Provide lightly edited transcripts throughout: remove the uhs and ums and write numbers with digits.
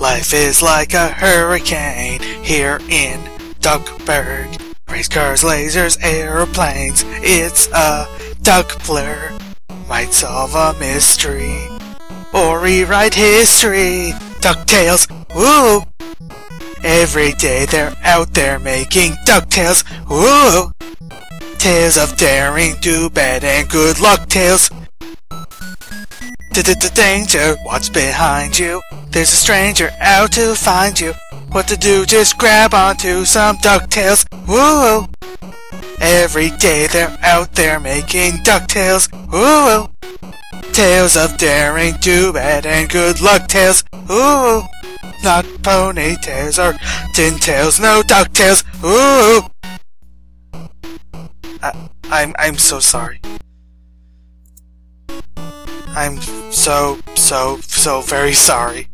Life is like a hurricane here in Duckburg. Race cars, lasers, airplanes, it's a duck blur. Might solve a mystery, or rewrite history. DuckTales, woo! Every day they're out there making DuckTales, woo! Tales of daring, do bad, and good luck tales. Danger, what's behind you? There's a stranger out to find you. What to do, just grab onto some DuckTales, woo! Every day they're out there making DuckTales, woo! Tales of daring, do bad, and good luck tales, woo! Not ponytails or tin tails, no DuckTales, woo! I'm so sorry. I'm so very sorry.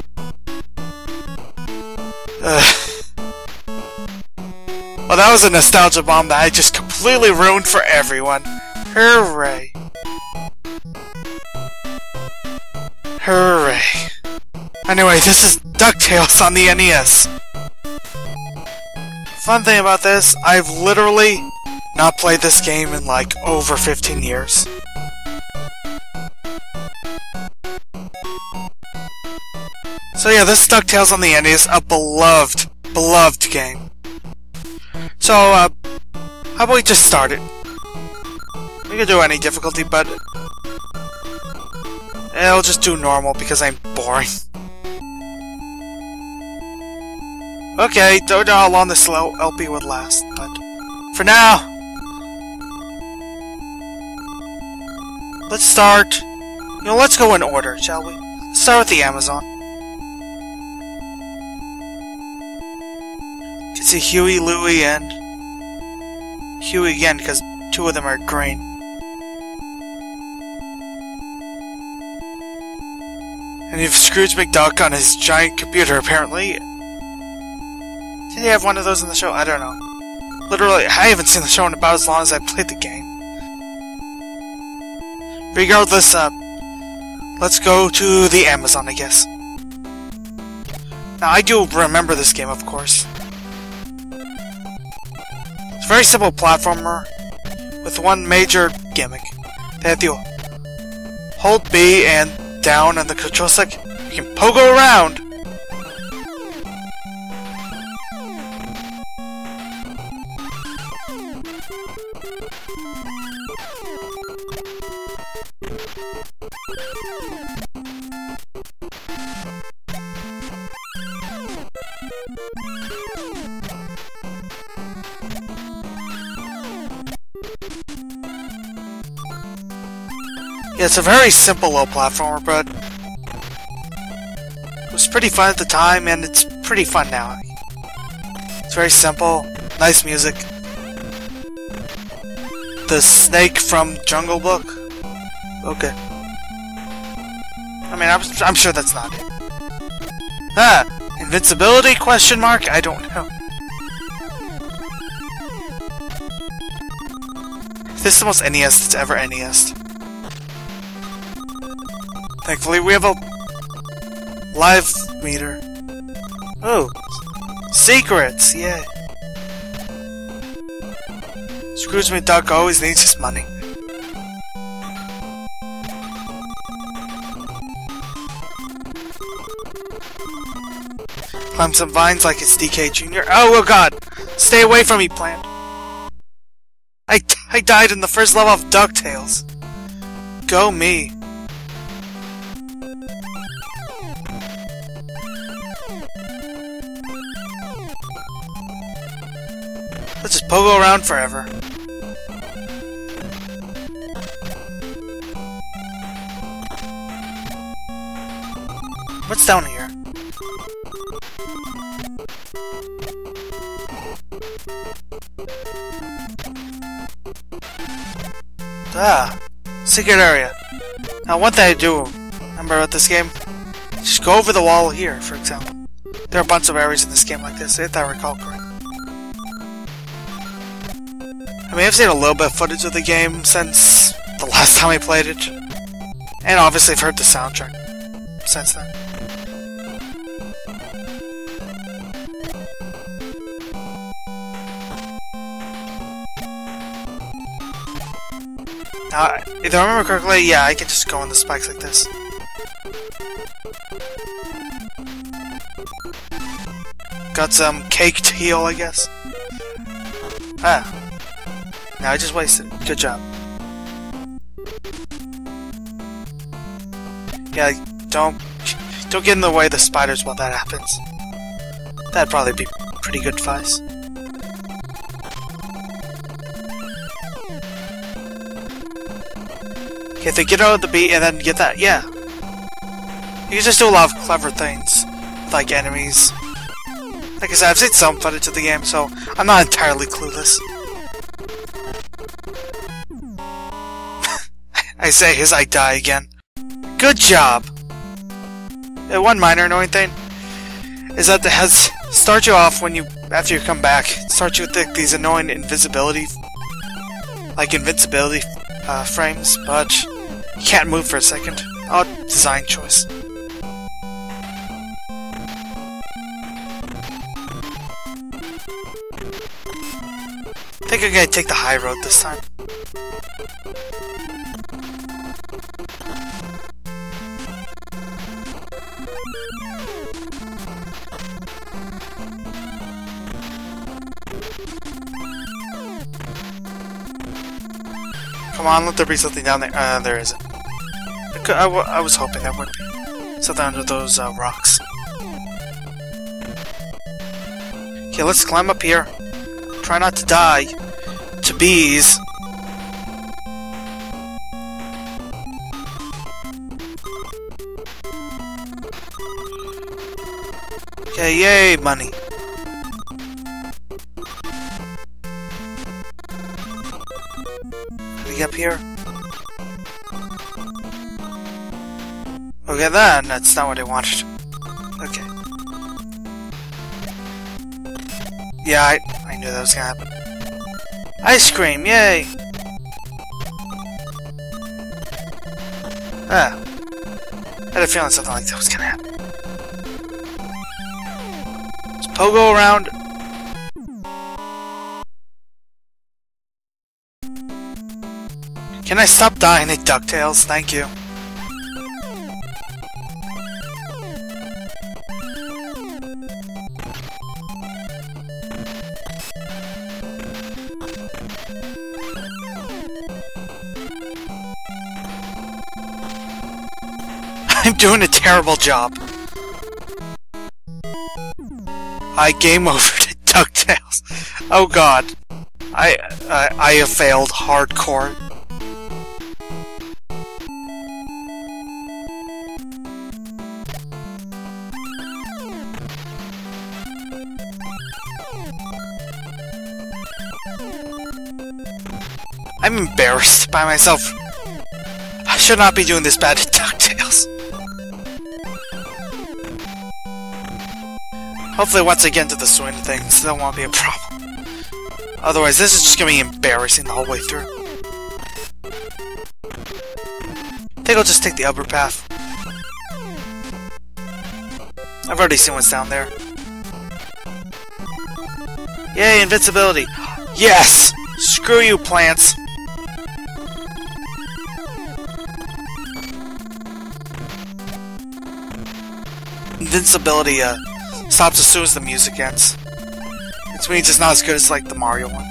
Well, that was a nostalgia bomb that I just completely ruined for everyone. Hooray. Hooray. Anyway, this is DuckTales on the NES. Fun thing about this, I've literally not played this game in like over 15 years. So yeah, this is DuckTales on the NES, a beloved game. So, how about we just start it? We can do any difficulty, but I'll just do normal because I'm boring. Okay, don't know how long this LP would last, but for now, let's start. You know, let's go in order, shall we? Let's start with the Amazon. You can see Huey, Louie, and Huey again, because two of them are green. And you have Scrooge McDuck on his giant computer, apparently. Did he have one of those in the show? I don't know. Literally, I haven't seen the show in about as long as I played the game. Regardless, let's go to the Amazon, I guess. Now, I do remember this game, of course. It's a very simple platformer with one major gimmick. They have to hold B and down on the control stick. You can pogo around. Yeah, it's a very simple little platformer, but it was pretty fun at the time, and it's pretty fun now. It's very simple, nice music. The snake from Jungle Book? Okay. I mean, I'm sure that's not it. Ah! Invincibility? Question mark? I don't know. This is the most NES that's ever NES. Thankfully, we have a live meter. Oh, secrets! Yeah. Scrooge McDuck always needs his money. Climb some vines like it's DK Jr. Oh god! Stay away from me, plant! I died in the first level of DuckTales. Go me. Let's just pogo around forever. What's down here? Ah, secret area. Now, one thing I do remember about this game, just go over the wall here, for example. There are a bunch of areas in this game like this, if I recall correctly. I mean, I've seen a little bit of footage of the game since the last time I played it. And obviously I've heard the soundtrack since then. If I remember correctly, yeah, I can just go on the spikes like this. Got some cake to heal, I guess. Ah. No, I just wasted. Good job. Yeah, don't get in the way of the spiders while that happens. That'd probably be pretty good advice. Okay, if they get out of the beat and then get that, yeah. You can just do a lot of clever things with, like, enemies. Like I said, I've seen some footage of the game, so I'm not entirely clueless. I say as I die again. Good job! One minor annoying thing is that it has start you off when after you come back. It starts you with these annoying invincibility frames, but you can't move for a second. Odd design choice. I think I'm gonna take the high road this time. Come on, let there be something down there. There isn't. I was hoping there would be. Something under those rocks. Okay, let's climb up here. Try not to die to bees. Okay, yay, money. Up here. Okay, that's not what I wanted. Okay. Yeah, I knew that was gonna happen. Ice cream, yay! Ah. I had a feeling something like that was gonna happen. Let's pogo around. Can I stop dying at DuckTales? Thank you. I'm doing a terrible job. I game over to DuckTales. Oh god. I have failed hardcore. I'm embarrassed by myself. I should not be doing this bad at DuckTales. Hopefully once I get into the swing of things, that won't be a problem. Otherwise, this is just gonna be embarrassing the whole way through. I think I'll just take the upper path. I've already seen what's down there. Yay, invincibility! Yes! Screw you, plants! Invincibility stops as soon as the music ends. Which means it's not as good as like the Mario one.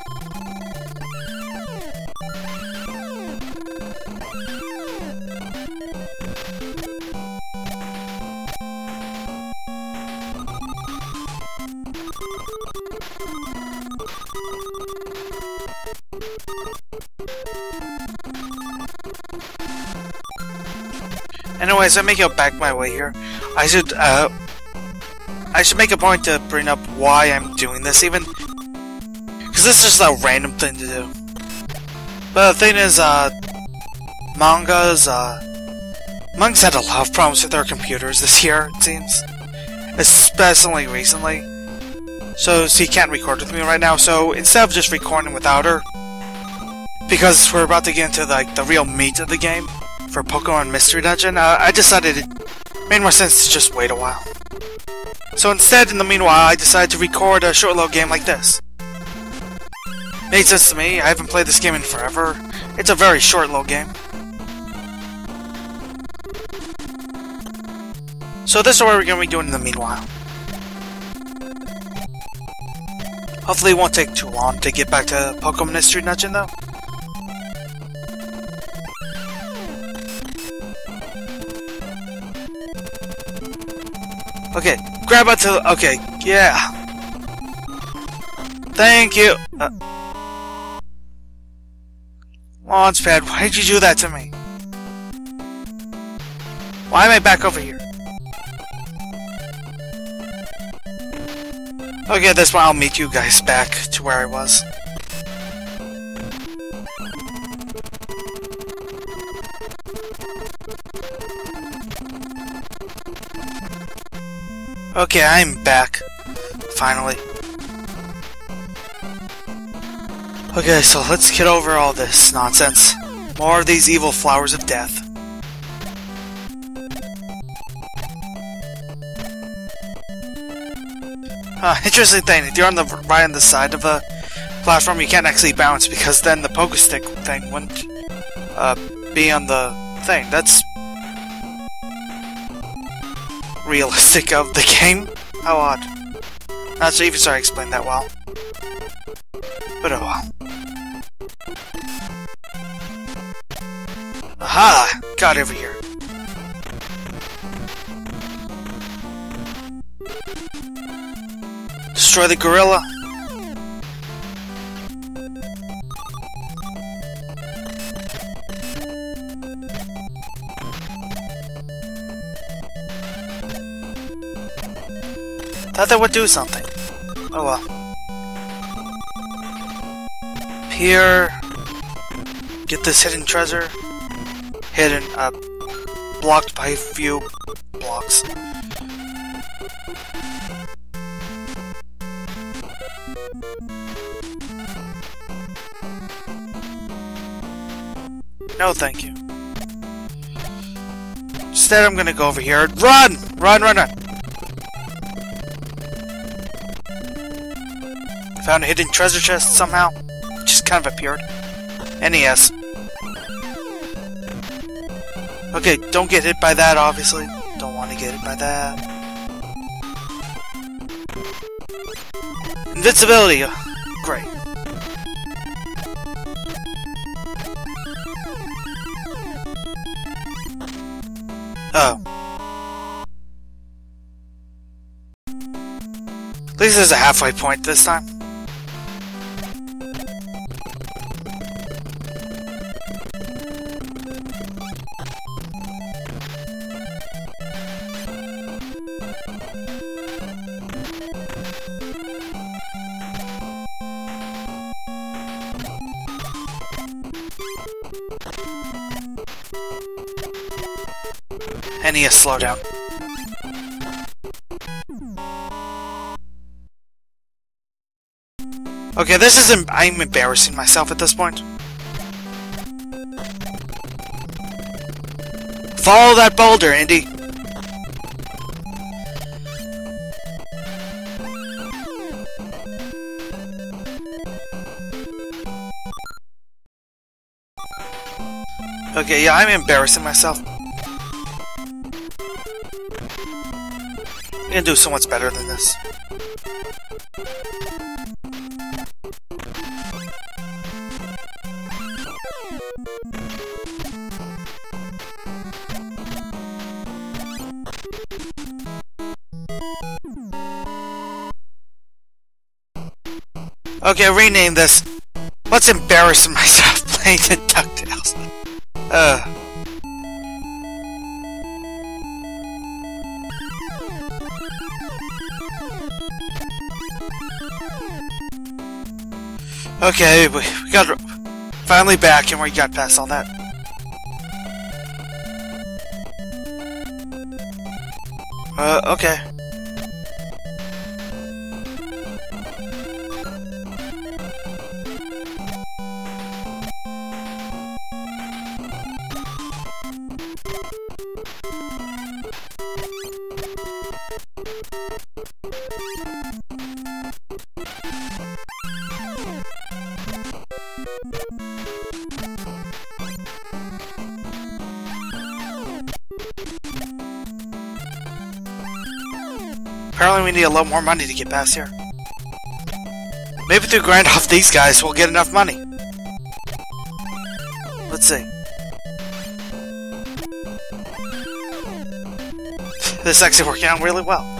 Anyways, I'm making a back my way here. I should make a point to bring up why I'm doing this, even because this is just a random thing to do. But the thing is, mangas had a lot of problems with their computers this year, it seems, especially recently. So she can't record with me right now. So instead of just recording without her, because we're about to get into like the real meat of the game for Pokemon Mystery Dungeon, I decided it made more sense to just wait a while. So instead, in the meanwhile, I decided to record a short little game like this. Made sense to me. I haven't played this game in forever. It's a very short little game. So this is what we're going to be doing in the meanwhile. Hopefully it won't take too long to get back to Pokemon History Dungeon though. Okay, grab onto the... Okay, yeah. Thank you. Launchpad, why did you do that to me? Why am I back over here? Okay, this one I'll meet you guys back to where I was. Okay, I'm back. Finally. Okay, so let's get over all this nonsense. More of these evil flowers of death. Interesting thing, if you're on the right on the side of the platform, you can't actually bounce because then the Pokestick thing wouldn't be on the thing. That's realistic of the game. How odd. Not so even sorry I explained that well. But oh well. Aha! Got over here. Destroy the gorilla. Thought that would do something. Oh well. Here. Get this hidden treasure. Hidden, blocked by a few blocks. No, thank you. Instead, I'm gonna go over here and run! Run, run, run! Found a hidden treasure chest somehow. Just kind of appeared. NES. Okay, don't get hit by that, obviously. Don't want to get hit by that. Invincibility! Great. Oh. At least there's a halfway point this time. NES slowdown. Okay, this isn't. I'm embarrassing myself at this point. Follow that boulder, Indy. Okay, yeah, I'm embarrassing myself. I can do so much better than this. Okay, rename this. Let's embarrass myself playing the DuckTales. Okay, we got finally back and we got past all that. Okay. Apparently we need a lot more money to get past here. Maybe if we grind off these guys, we'll get enough money. Let's see. This is actually working out really well.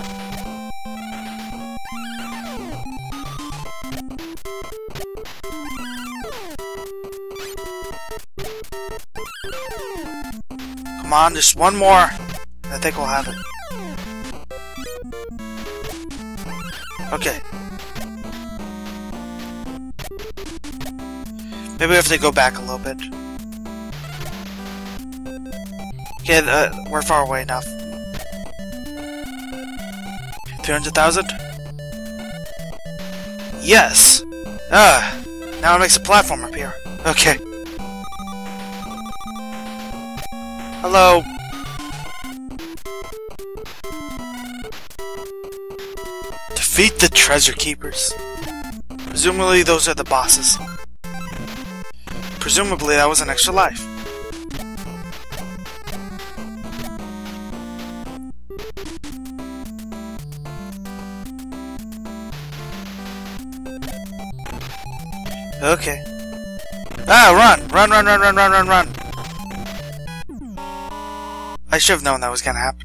Come on, just one more. I think we'll have it. Okay. Maybe we have to go back a little bit. Okay, we're far away enough. 300,000? Yes! Now it makes a platform up here. Okay. Hello. Defeat the treasure keepers. Presumably those are the bosses. Presumably that was an extra life. Okay. Ah, run! Run, run, run, run, run, run, run! I should have known that was gonna happen.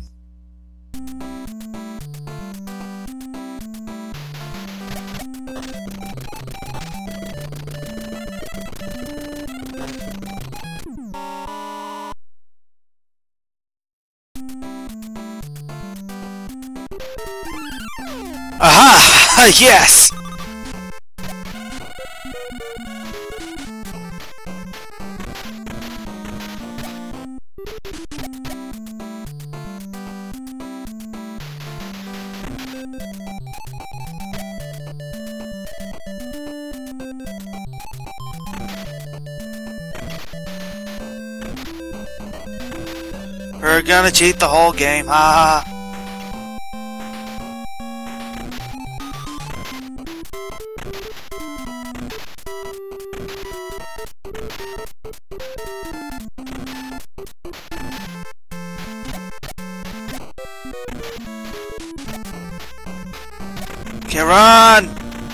Aha! Yes! We're gonna cheat the whole game, ha! Okay, run!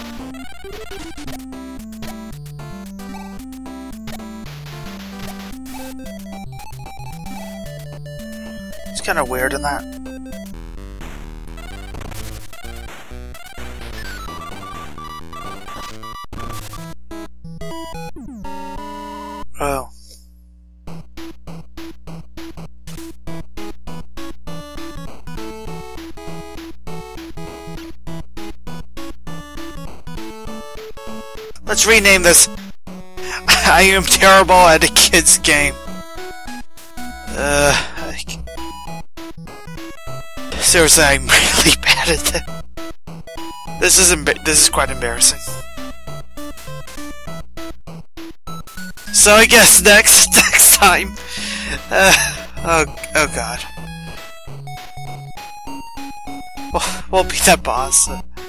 It's kind of weird in that. Oh. Let's rename this I Am Terrible at a Kid's Game. Seriously, I'm really bad at this. This is quite embarrassing. So I guess next time. Oh god. We'll beat that boss.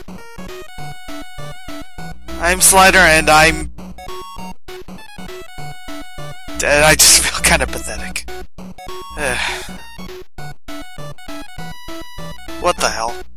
I'm Slider, and I just feel kind of pathetic. What the hell?